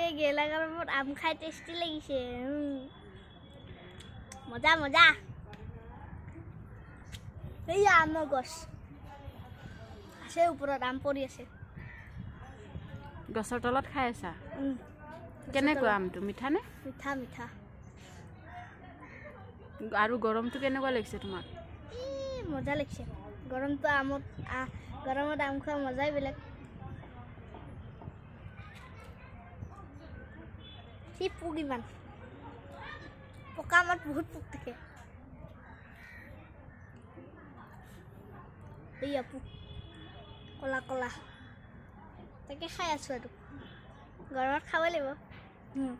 গেলা গরমত আম খাই টেস্টি লাগিছে মজা মজা এই আমৰ গছ আছে ওপৰত আম পৰি আছে গছৰ তলত খাই আছা কেনেকুৱা আমটো মিঠা নে মিঠা মিঠা আৰু গৰমটো কেনেকুৱা লাগিছে তোমাক মজা লাগিছে গৰমটো গৰমত আম খোৱা মজাই বেলেগ কি পোক ইমান পকা আমত বহুত পোক থাকে এইয়া পোক কলা কলা তাকে খাই আছো আৰু গৰমত খাব লাগিব